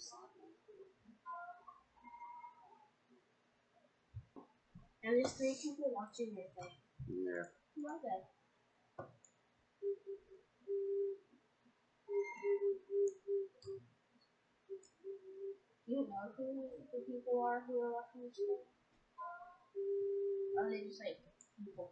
And there's 3 people watching your thing. Yeah. Love it. You know who the people are who are watching your thing? Or are they just like people?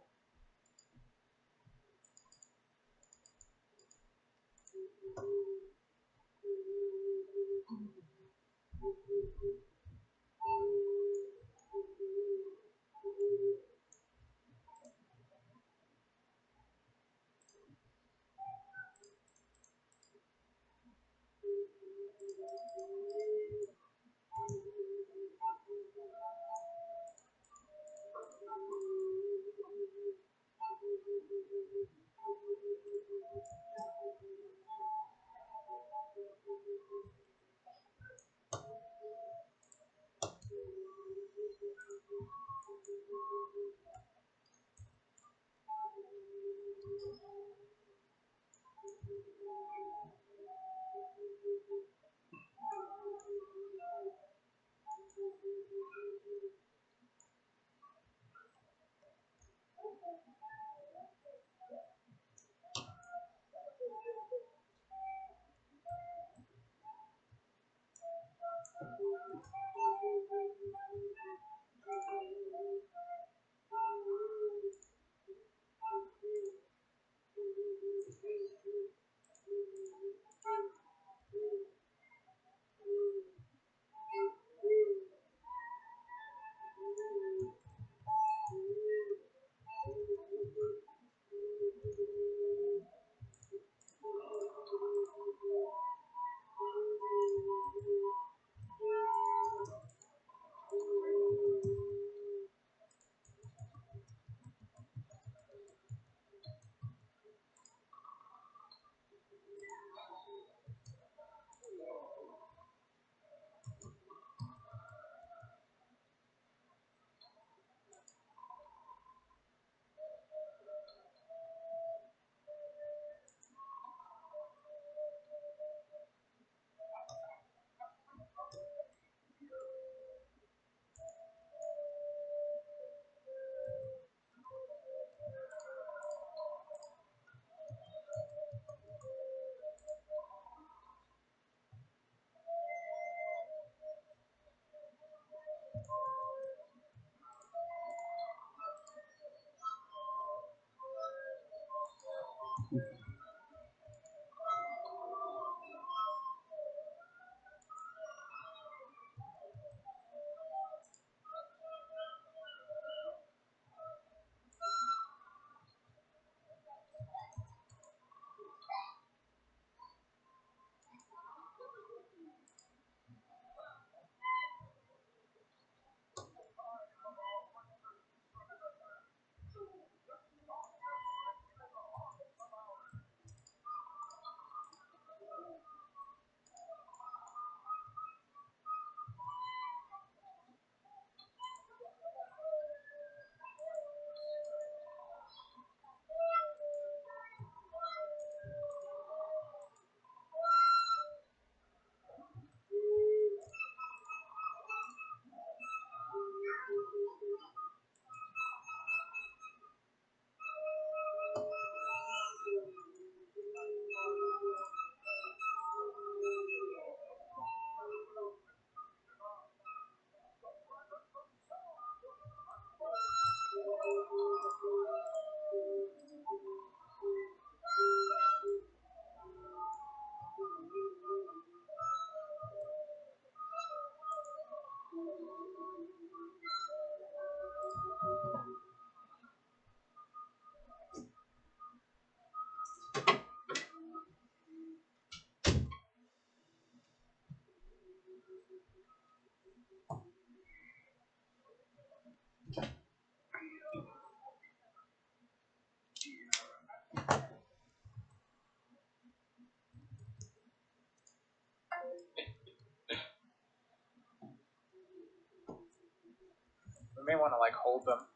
We may want to like hold them.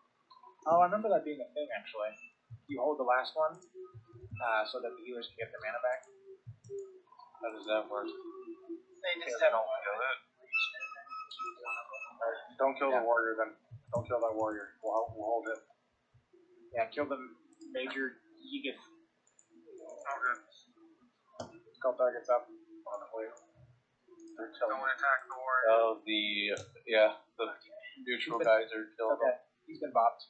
Oh, I remember that being a thing actually. You hold the last one, so that the healers can get their mana back. How does that work? They just have Don't kill it. Don't kill the warrior then. Don't kill that warrior. We'll hold it. Yeah, kill the Major Yigith. Okay. Skull targets up on the way. They're killing. don't attack the warrior. Oh, the neutral guys are killed. Okay, he's been bopped.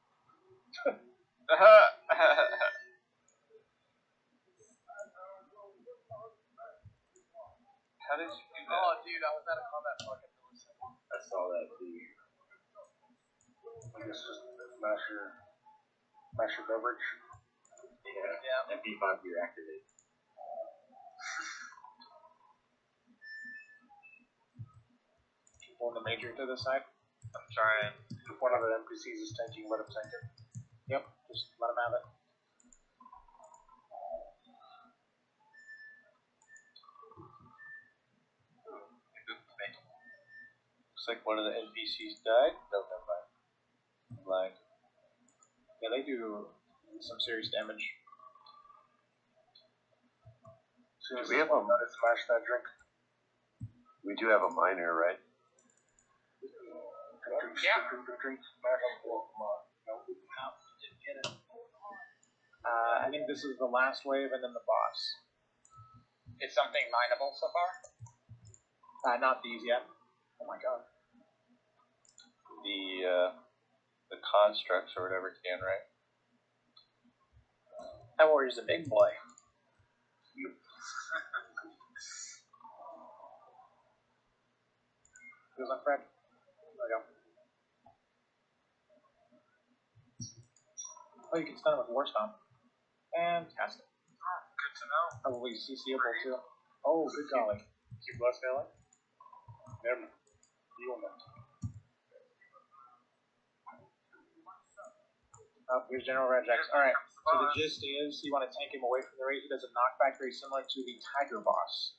How did you do that? Oh, dude, I was at a combat fucking millisecond. I saw that too. I guess just smash your beverage. Yeah. MP5 deactivate. Pulling the Major to the side. I'm trying. If one of the NPCs is tanking, let him tank it. Yep, just let him have it. Looks like one of the NPCs died. No, never mind. I'm lying. Yeah, they do some serious damage. Do we have a smash that drink? We do have a miner, right? Yeah. Drink smash. Didn't get it. I think this is the last wave and then the boss. Is something mineable so far? Not these yet. Oh my god. The constructs or whatever can, right? That warrior's a big boy. Goes on Fred. There we go. Oh, you can stun him with War Stomp. Fantastic. Good to know. Probably CCable too. Oh, good golly. Keep blessed, Alan. Never mind. You will not. Oh, here's General Regex. Alright, so the gist is you want to tank him away from the raid. He does a knockback very similar to the Tiger boss.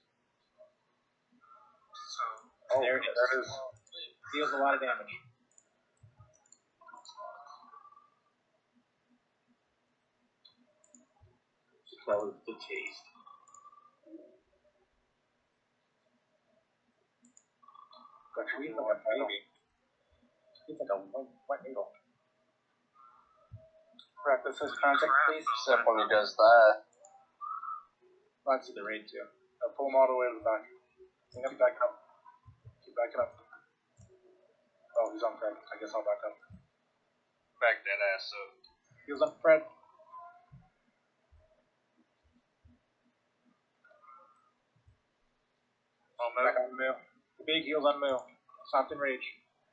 Oh, there it is. That is. Deals a lot of damage. That was the taste. Got you eating like a baby. It's like a wet noodle. Practice his contact, please. Except when he does that. Lots of the raid too. Pull him all the way to the back. Keep backing up. Keep backing up. Oh, he's on Fred. I guess I'll back up. Back that ass up. Heals up Fred. Back on Moo. The big heals on Moo. Soft and rage.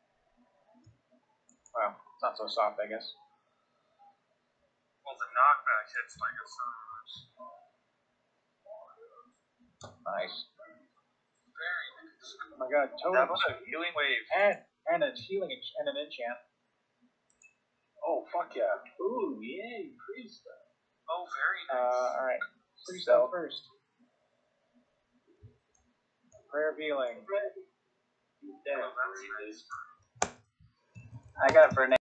Wow, it's not so soft, I guess. Well, the knockback hits like a son of Nice. very nice. Oh my god, That totems. was a healing wave. And a healing and an enchant. Oh, fuck yeah. Ooh, yay, priest. Oh, very nice. Alright. Priest So- up first. Prayer of healing. Oh, that's nice. I got it for an